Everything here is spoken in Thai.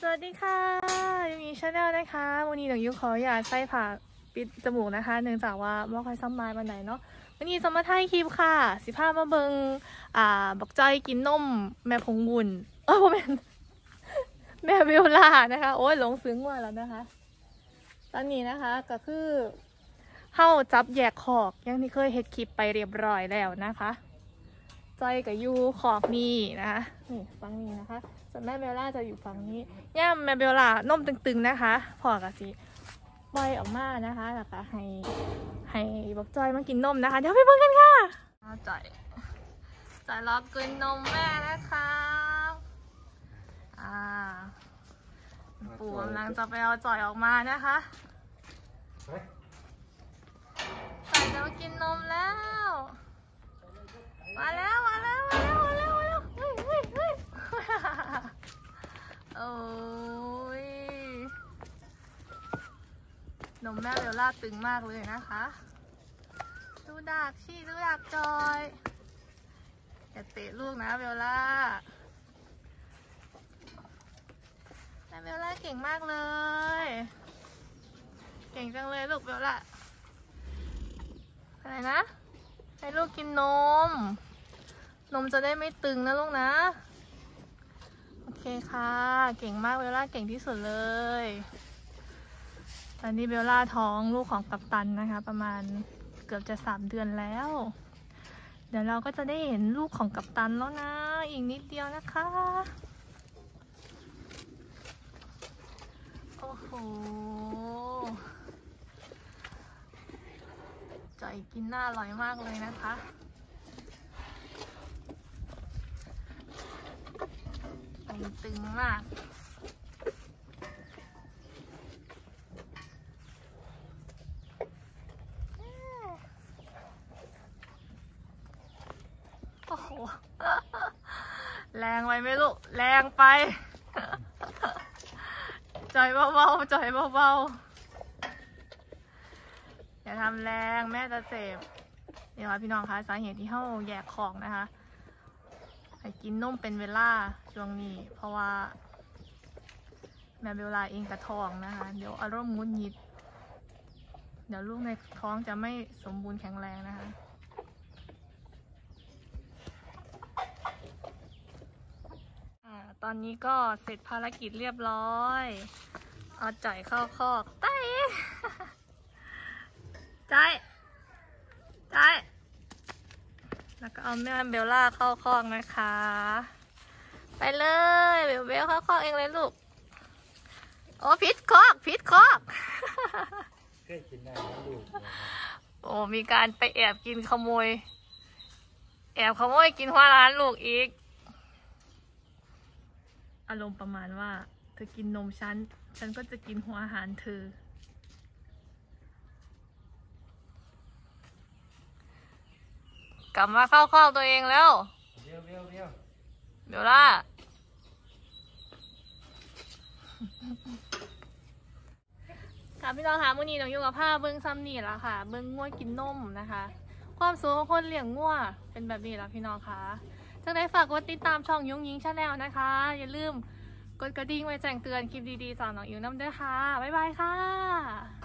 สวัสดีค่ะยูมีชาแนลนะคะวันนี้หนูยุขออยากใส่ผ่าปิดจมูกนะคะเนื่องจากว่าไม่ค่อยสบายวันไหนเนาะวันนี้สมมาถ่ายคลิปค่ะ15มาเบิงบักจ้อยกินนมแม่พงบุญผมเป็นแม่เบลล่านะคะโอ้ยหลงซึ้งว่าแล้วนะคะตอนนี้นะคะก็คือเข้าจับแยกขอกอย่างที่เคยเฮ็ดคลิปไปเรียบร้อยแล้วนะคะจ้อยกับยูขอกนี่นะคะนี่ฟังนี่นะคะส่วนแม่เบลล่าจะอยู่ฝั่งนี้ย่ามแม่เบลล่านมตึงๆนะคะพอกับสิปล่อยออกมานะคะแล้วก็ให้บอกจอยมากินนมนะคะเดี๋ยวไปเบิ่งกันค่ะจ่อยรอกินนมแม่นะคะปู่กำลังจะไปเอาจ่อยออกมานะคะจ่อยจะมากินนมแล้วมาแล้วโอ้ยนมแม่เบลล่าตึงมากเลยนะคะดูดากชี้ดูดากจอยอย่าเตะลูกนะเบลล่าแม่เบลล่าเก่งมากเลยเก่งจังเลยลูกเบลล่าอะไรนะให้ลูกกินนมจะได้ไม่ตึงนะลูกนะโอเคค่ะเก่งมากเบลล่าเก่งที่สุดเลยตอนนี้เบลล่าท้องลูกของกัปตันนะคะประมาณเกือบจะ3 เดือนแล้วเดี๋ยวเราก็จะได้เห็นลูกของกัปตันแล้วนะอีกนิดเดียวนะคะโอ้โหจ่อยกินน่าอร่อยมากเลยนะคะตึงมากโอ้โหแรงไปไหมลูกแรงไปจ่อยเบาๆจ่อยเบาๆอย่าทำแรงแม่จะเจ็บเดี๋ยวพี่น้องคะสาเหตุที่เขาแยกของนะคะให้กินนมเป็นเวลาช่วงนี้เพราะว่าแม่เบลล่าเองกระท้องนะคะเดี๋ยวอารมณ์งุนงิดเดี๋ยวลูกในท้องจะไม่สมบูรณ์แข็งแรงนะคะตอนนี้ก็เสร็จภารกิจเรียบร้อยเอาจ่อยเข้าคอกไต้ใจแล้วก็เอาแม่เบลล่าเข้าคอกนะคะไปเลยเบลเข้าคอกเองเลยลูกโอ้พิษคอกเคยกินได้ไหมลูกโอ้มีการไปแอบกินขโมยกินหัวร้านลูกอีกอารมณ์ประมาณว่าเธอกินนมฉันก็จะกินหัวอาหารเธอกลับมาเข้าคอกตัวเองแล้วเบลล่าค่ะพี่น้องคะมื้อนี้น้องอยู่กับผ้าเบิ้งซ้ำนี่ละค่ะเบิ้งงัวกินนมนะคะความสูงของคนเลี้ยงงัวเป็นแบบนี้ละพี่น้องคะจังได้ฝากกดติดตามช่องยุ้งยิงชาแนลนะคะอย่าลืมกดกระดิ่งไว้แจ้งเตือนคลิปดีๆจากน้องอิ๋วน้ำด้วยค่ะบ๊ายบายค่ะ